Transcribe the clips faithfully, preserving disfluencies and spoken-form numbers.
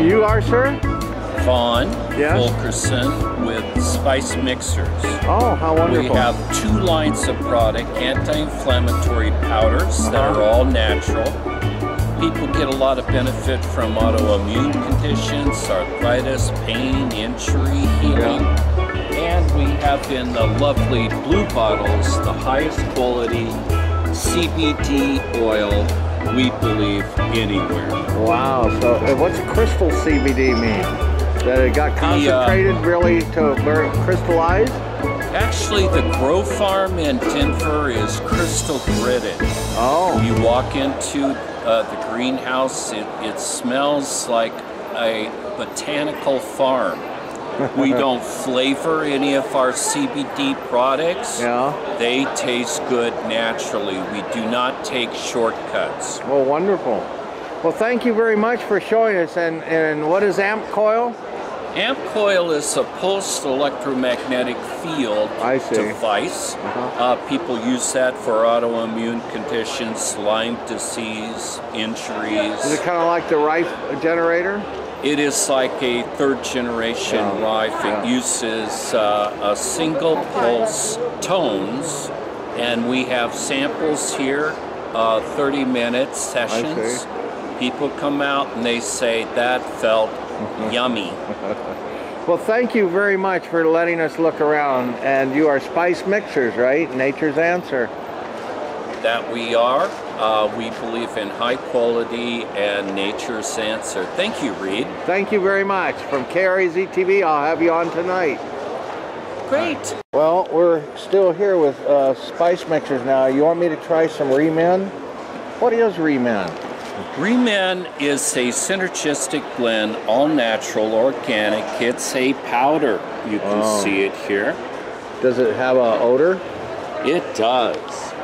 And you are, sir? Vaughn Yes? Fulkerson with Spice Mixers. Oh, how wonderful. We have two lines of product, anti-inflammatory powders uh-huh. that are all natural. People get a lot of benefit from autoimmune conditions, arthritis, pain, injury, healing. Yeah. And we have in the lovely blue bottles the highest quality C B D oil we believe anywhere. Wow, so what's crystal C B D mean? That it got concentrated the, uh, really to crystallize? Actually, the Grow Farm in Denver is crystal gridded. Oh. You walk into uh, the greenhouse, it, it smells like a botanical farm. We don't flavor any of our C B D products. Yeah. They taste good naturally. We do not take shortcuts. Well, wonderful. Well, thank you very much for showing us. And, and what is amp coil? Amp coil is a pulsed electromagnetic field I see. device. Uh-huh. uh, people use that for autoimmune conditions, Lyme disease, injuries. Is it kind of like the Rife generator? It is like a third generation yeah. Rife. It yeah. uses uh, a single pulse tones, and we have samples here, uh, thirty minute sessions. People come out and they say, that felt yummy. Well, thank you very much for letting us look around. And you are Spice Mixers, right? Nature's Answer. That we are. Uh, we believe in high quality and nature's answer. Thank you, Reed. Thank you very much. From K R A Z T V, I'll have you on tonight. Great. Well, we're still here with uh, Spice Mixers now. You want me to try some Remen? What is Remen? Remen is a synergistic blend, all natural, organic. It's a powder. You can oh. see it here. Does it have an odor? It does.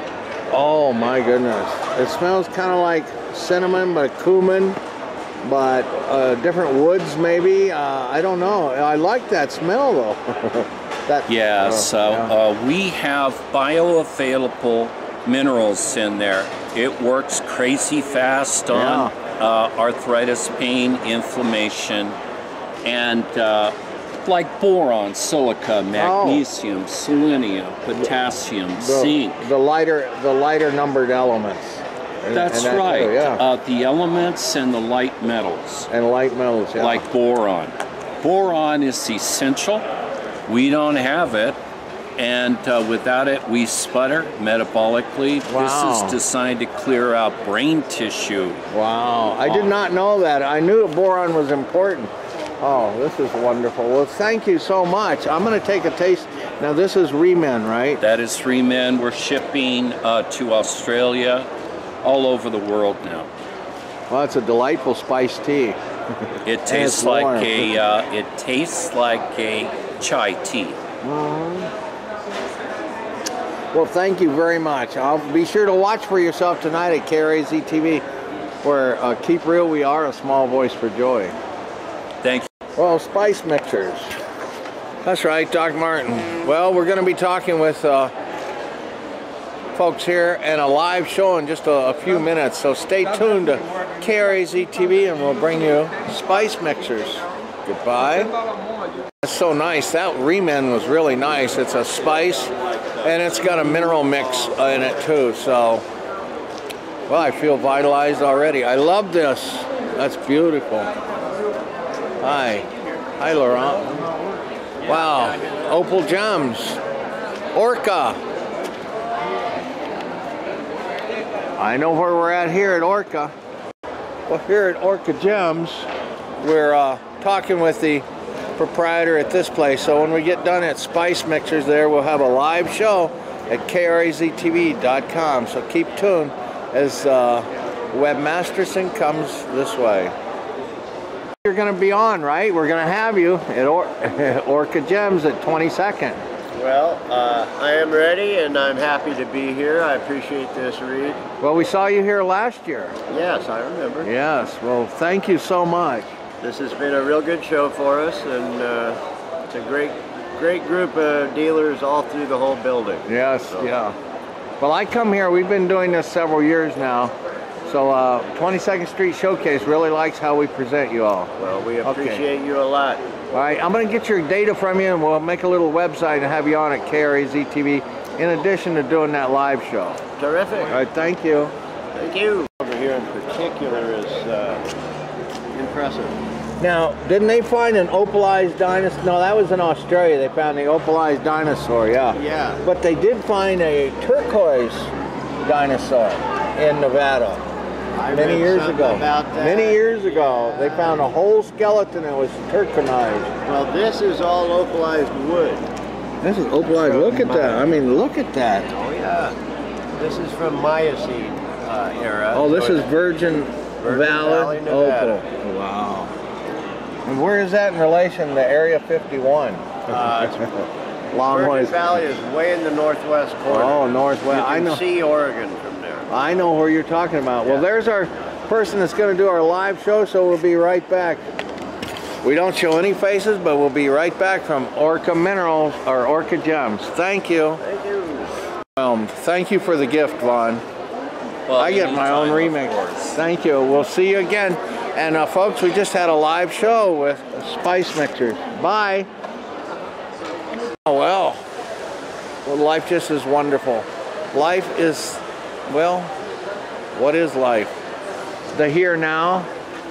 Oh my goodness. It smells kind of like cinnamon, but cumin, but uh, different woods maybe. Uh, I don't know. I like that smell though. that, yeah, uh, so yeah. Uh, we have bioavailable minerals in there. It works crazy fast on yeah. uh, arthritis, pain, inflammation, and uh, like boron, silica, magnesium, oh. selenium, potassium, the, zinc. The lighter, the lighter numbered elements. And, That's and that, right. oh, yeah. uh, the elements and the light metals. And light metals, yeah. Like boron. Boron is essential. We don't have it. And uh, without it, we sputter metabolically. Wow. This is designed to clear out brain tissue. Wow. I did not know that. I knew boron was important. Oh, this is wonderful. Well, thank you so much. I'm going to take a taste. Now, this is Remen, right? That is Remen. We're shipping uh, to Australia, all over the world now. Well, it's a delightful spiced tea. It tastes like warm. a. Uh, it tastes like a chai tea. Mm-hmm. Well, thank you very much. I'll be sure to watch for yourself tonight at K R A Z T V, where uh, keep real, we are a small voice for joy. Thank you. Well, Spice Mixers. That's right, Doc Martin. Well, we're going to be talking with uh, folks here and a live show in just a, a few minutes. So stay tuned to K R A Z T V and we'll bring you Spice Mixers. Goodbye. That's so nice. That Remen was really nice. It's a spice and it's got a mineral mix in it too. So, well, I feel vitalized already. I love this. That's beautiful. Hi. Hi, Laurent. Wow. Opal Gems. Orca. I know where we're at here at Orca. Well, here at Orca Gems, we're uh, talking with the proprietor at this place. So when we get done at Spice Mixers there, we'll have a live show at K R A Z T V dot com. So keep tuned as uh, Webb Masterson comes this way. You're going to be on, right? We're going to have you at Or Orca Gems at twenty-second. Well, uh, I am ready and I'm happy to be here. I appreciate this, Reed. Well, we saw you here last year. Yes, I remember. Yes, well, thank you so much. This has been a real good show for us, and uh, it's a great, great group of dealers all through the whole building. Yes, so. yeah. Well, I come here, we've been doing this several years now, So uh, twenty-second Street Showcase really likes how we present you all. Well, we Okay. appreciate you a lot. All right, I'm going to get your data from you, and we'll make a little website and have you on at K R A Z T V in addition to doing that live show. Terrific. All right, thank you. Thank you. Over here in particular is uh, impressive. Now, didn't they find an opalized dinosaur? No, that was in Australia. They found the opalized dinosaur, yeah. Yeah. But they did find a turquoise dinosaur in Nevada. I Many read years something ago. about that. Many years ago, they found a whole skeleton that was turquoised. Well, this is all opalized wood. This is opalized. Look at that. I mean, look at that. Oh yeah. This is from Miocene uh, era. Oh, this So is it's Virgin, Virgin Valley, Valley, Nevada. opal. Wow. And where is that in relation to Area fifty-one? Uh, it's Long Virgin ways. Valley is way in the northwest corner. Oh, northwest. You can I know. see Oregon from there. I know where you're talking about. Yeah. Well, there's our person that's going to do our live show, so we'll be right back. We don't show any faces, but we'll be right back from Orca Minerals, or Orca Gems. Thank you. Thank you. Um, thank you for the gift, Vaughn. Well, I get my own anytime, remix. of course. Thank you. We'll see you again. And uh, folks, we just had a live show with Spice Mixers. Bye. Oh, well. Well, life just is wonderful. Life is, well, what is life? The here now.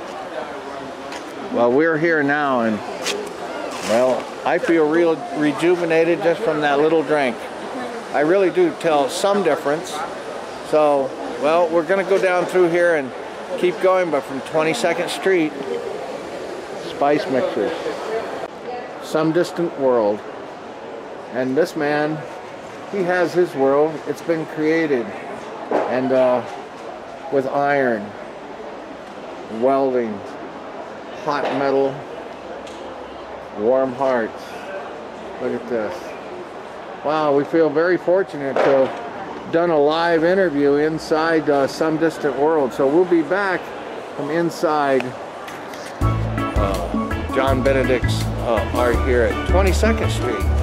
Well, we're here now, and well, I feel real rejuvenated just from that little drink. I really do tell some difference. So, well, we're going to go down through here and keep going, but from twenty-second Street, Spice Mixers. Some distant world. And this man, he has his world. It's been created. And uh, with iron, welding, hot metal, warm hearts. Look at this. Wow, we feel very fortunate to have done a live interview inside uh, Some Distant World. So we'll be back from inside uh, John Benedict's uh, art here at twenty-second Street.